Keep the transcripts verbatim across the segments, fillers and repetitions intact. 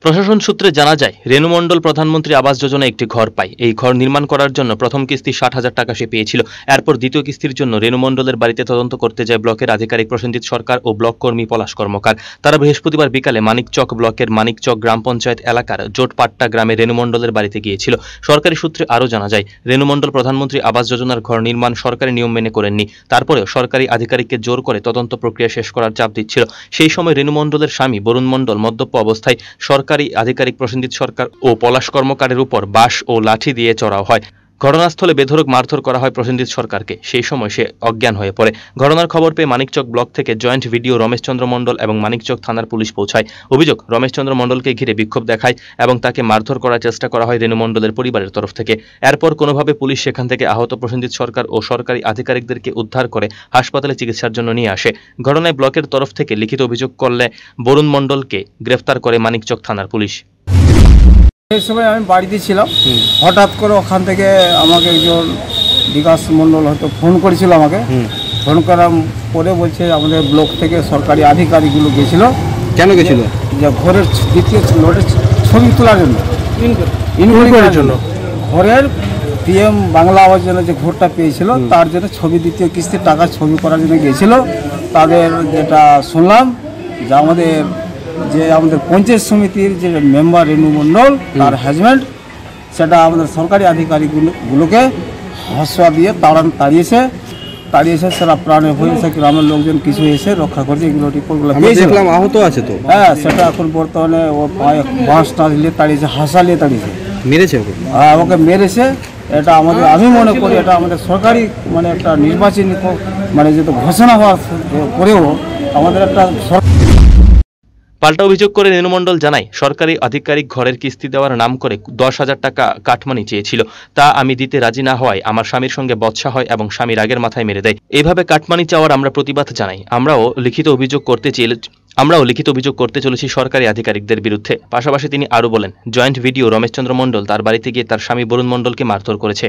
প্রশাসন সূত্রে জানা যায়, রেণু মণ্ডল প্রধানমন্ত্রী আবাস যোজনা একটি ঘর পায়। এই ঘর নির্মাণ করার জন্য প্রথম কিস্তি ষাট হাজার টাকা সে পেয়েছিল। এরপর দ্বিতীয় কিস্তির জন্য রেণু মণ্ডলের বাড়িতে তদন্ত করতে যায় ব্লকের আধিকারিক প্রসেনজিৎ সরকার ও ব্লক কর্মী পলাশ কর্মকার। তারা বৃহস্পতিবার বিকালে মানিকচক ব্লকের মানিকচক গ্রাম পঞ্চায়েত এলাকার জোটপাট্টা গ্রামে রেণু মণ্ডলের বাড়িতে গিয়েছিল। সরকারি সূত্রে আরও জানা যায়, রেণু মণ্ডল প্রধানমন্ত্রী আবাস যোজনার ঘর নির্মাণ সরকারি নিয়ম মেনে করেননি। তারপরেও সরকারি আধিকারিককে জোর করে তদন্ত প্রক্রিয়া শেষ করার চাপ দিচ্ছিল। সেই সময় রেণু মণ্ডলের স্বামী বরুণ মণ্ডল মদ্যপ অবস্থায় সরকারি আধিকারিক প্রসেনজিৎ সরকার ও পলাশ কর্মকারের উপর বাঁশ ও লাঠি দিয়ে চড়াও হয়। ঘটনাস্থলে বেধড়ক মারধর করা হয় প্রসেনজিৎ সরকারকে। সেই সময় সে অজ্ঞান হয়ে পড়ে। ঘটনার খবর পেয়ে মানিকচক ব্লক থেকে জয়েন্ট ভিডিও রমেশচন্দ্র মণ্ডল এবং মানিকচক থানার পুলিশ পৌঁছায়। অভিযোগ, রমেশচন্দ্র মণ্ডলকে ঘিরে বিক্ষোভ দেখায় এবং তাকে মারধর করার চেষ্টা করা হয় রেণু মণ্ডলের পরিবারের তরফ থেকে। এরপর কোনোভাবে পুলিশ সেখান থেকে আহত প্রসেনজিৎ সরকার ও সরকারি আধিকারিকদেরকে উদ্ধার করে হাসপাতালে চিকিৎসার জন্য নিয়ে আসে। ঘটনায় ব্লকের তরফ থেকে লিখিত অভিযোগ করলে বরুণ মণ্ডলকে গ্রেফতার করে মানিকচক থানার পুলিশ। সেই সময় আমি বাড়িতে ছিলাম, হঠাৎ করে ওখান থেকে আমাকে একজন বিকাশ মণ্ডল হয়তো ফোন করেছিল আমাকে। ফোন করার পরে বলছে আমাদের ব্লক থেকে সরকারি আধিকারিকগুলো গেছিল। কেন গেছিল? যে ঘরের দ্বিতীয় লোটের ছবি তোলার জন্য, ইনকোয়ারি করার জন্য। ঘরের পিএম বাংলা আবাস জন্য যে ঘরটা পেয়েছিল তার জন্য ছবি, দ্বিতীয় কিস্তির টাকার ছবি করার জন্য গিয়েছিল। তাদের যেটা শুনলাম যে আমাদের যে আমাদের পঞ্চায়েত সমিতির যে মেম্বার রেণু মণ্ডল তার হাজব্যান্ড, সেটা আমাদের সরকারি আধিকারিকগুলোকে হস্যা দিয়ে তাড়ান তাড়িয়েছে তাড়িয়েছে সেটা প্রাণে হয়েছে। গ্রামের লোকজন কিছু এসে রক্ষা করছে। এগুলো রিপোর্টগুলো দেখলাম। আহত আছে তো? হ্যাঁ, সেটা এখন বর্তমানে ও পায়ে বাঁশ টাঁচলে তাড়িয়েছে, হাসালিয়ে তাড়িয়েছে, মেরেছে ওকে। হ্যাঁ, ওকে মেরেছে। এটা আমাদের, আমি মনে করি এটা আমাদের সরকারি মানে একটা নির্বাচনী মানে যেহেতু ঘোষণা হওয়ার পরেও আমাদের একটা। পাল্টা অভিযোগ করে রেণু মণ্ডল জানায়, সরকারি আধিকারিক ঘরের কিস্তি দেওয়ার নাম করে দশ হাজার টাকা কাটমানি চেয়েছিল। তা আমি দিতে রাজি না হওয়ায় আমার স্বামীর সঙ্গে বচসা হয় এবং স্বামী রাগের মাথায় মেরে দেয়। এইভাবে কাটমানি চাওয়ার আমরা প্রতিবাদ জানাই। আমরাও লিখিত অভিযোগ করতে চেয়ে আমরাও লিখিত অভিযোগ করতে চলেছি সরকারি আধিকারিকদের বিরুদ্ধে। পাশাপাশি তিনি আরও বলেন, জয়েন্ট ভিডিও রমেশচন্দ্র মণ্ডল তার বাড়িতে গিয়ে তার স্বামী বরুণ মণ্ডলকে মারধর করেছে।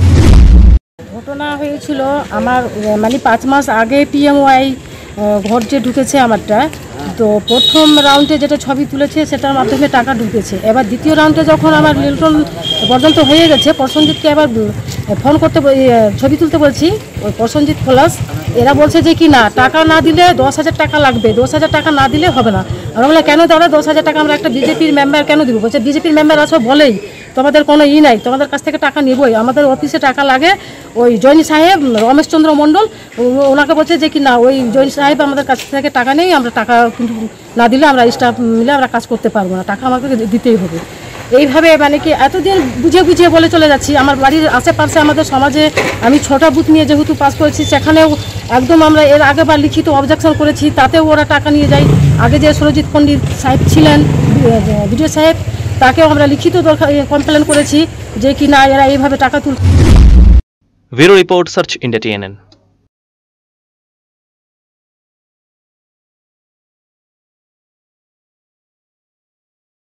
ঘটনা হয়েছিল আমার মানে পাঁচ মাস আগে পিএমওয়াই ঘর যে ঢুকেছে আমারটা, তো প্রথম রাউন্ডে যেটা ছবি তুলেছে সেটার মাধ্যমে টাকা ঢুকেছে। এবার দ্বিতীয় রাউন্ডে যখন আমার লিলটন পর্যন্ত হয়ে গেছে, প্রসেনজিৎকে এবার ফোন করতে ছবি তুলতে বলছি, ওই প্রসেনজিৎ পলাশ এরা বলছে যে কি না, টাকা না দিলে দশ হাজার টাকা লাগবে, দশ হাজার টাকা না দিলে হবে না। আমরা বলে কেন দাদা দশ হাজার টাকা আমরা একটা বিজেপির মেম্বার কেন দিব? বলছে বিজেপির মেম্বার আছো বলেই তোমাদের কোনো ই নাই, তোমাদের কাছ থেকে টাকা নেবই, আমাদের অফিসে টাকা লাগে। ওই জয়নী সাহেব রমেশচন্দ্র মণ্ডল ওনাকে বলছে যে কি না, ওই জয়নী সাহেব আমাদের কাছ থেকে টাকা নেই, আমরা টাকা কিন্তু না দিলে আমরা স্টাফ মিলে আমরা কাজ করতে পারবো না, টাকা আমাকে দিতেই হবে। এইভাবে মানে কি এতদিন বুঝিয়ে বুঝিয়ে বলে চলে যাচ্ছি। আমার বাড়ির আশেপাশে আমাদের সমাজে আমি ছটা বুথ নিয়ে যেহেতু পাস করেছি, সেখানেও একদম আমরা এর আগেবার লিখিত অবজেকশন করেছি, তাতেও ওরা টাকা নিয়ে যায়। আগে যে সুরজিৎ পণ্ডিত সাহেব ছিলেন বিডিও সাহেব, তাকেও আমরা লিখিত কমপ্লেন করেছি যে কি না এরা এইভাবে টাকা তুল। Bureau report, search India T N N.